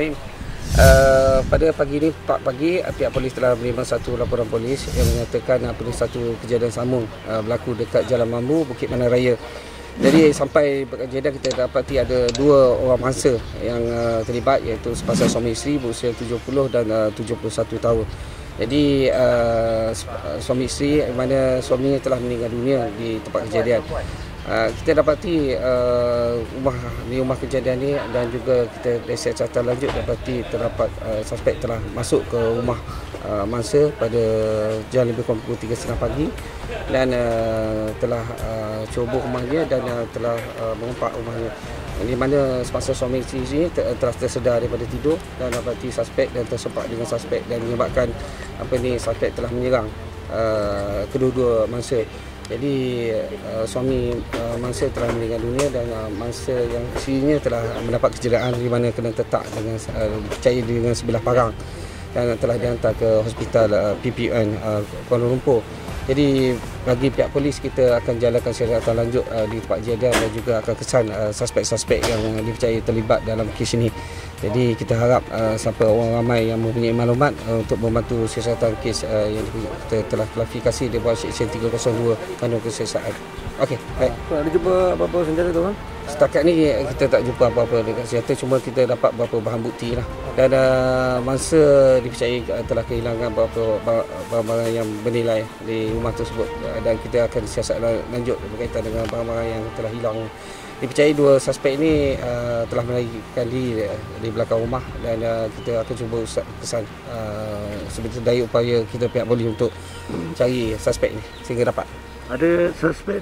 Bismillahirrahmanirrahim. Pada pagi ini, 4 pagi, pihak polis telah menerima satu laporan polis yang menyatakan ada satu kejadian sambung berlaku dekat Jalan Mambu, Bukit Manang Raya. Jadi sampai kejadian kita dapati ada 2 orang mangsa yang terlibat, iaitu sepasang suami isteri berusia 70 dan 71 tahun. Jadi suami isteri, mana suaminya telah meninggal dunia di tempat kejadian. Kita dapati rumah kejadian ini, dan juga kita dari catatan lanjut dapati terdapat suspek telah masuk ke rumah mangsa pada jam lebih kurang pukul 3.30 pagi dan telah ceroboh rumahnya dan telah mengumpat rumahnya, di mana semasa suami isteri ini telah tersedar daripada tidur dan dapati suspek dan tersempak dengan suspek dan menyebabkan suspek telah menyerang kedua-dua mangsa. Jadi suami mangsa telah meninggal dunia dan mangsa yang isterinya telah mendapat kecederaan di mana kena tetak dengan dipercayai dengan sebilah parang dan telah dihantar ke hospital PPN Kuala Lumpur. Jadi bagi pihak polis, kita akan jalankan siasatan lanjut di tempat kejadian dan juga akan kesan suspek-suspek yang dipercayai terlibat dalam kes ini. Jadi kita harap siapa orang ramai yang mempunyai maklumat untuk membantu siasatan kes yang kita telah klarifikasi di bawah Seksyen 302 Kanun Kesiasaan. Okey, baik. Ada jumpa apa-apa senjata tu kan? Setakat ni kita tak jumpa apa-apa dekat senjata, cuma kita dapat beberapa bahan bukti lah. Dan mangsa dipercayai telah kehilangan beberapa barang-barang yang bernilai di rumah tersebut, dan kita akan siasat lanjut berkaitan dengan barang-barang yang telah hilang. Dipercayai 2 suspek ini telah melarikan diri di belakang rumah, dan kita akan cuba kesan sebetul daya upaya kita pihak polis untuk cari suspek ini sehingga dapat. Ada suspek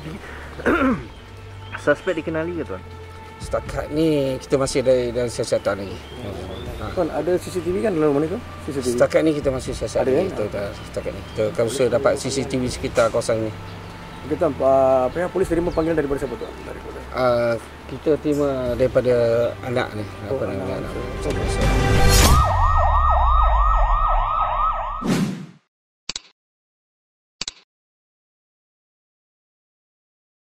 suspek dikenali ke tuan? Setakat ni kita masih dalam siasatan lagi. Tuan, ada CCTV kan dalam rumah ni tu? CCTV. Setakat ni kita masih siasat. Ada kan? Setakat ni kita akan usaha dapat CCTV sekitar kawasan ni. Okey tuan, pihak polis terima panggilan daripada siapa tuan? Daripada kita terima daripada anak ni, daripada anak.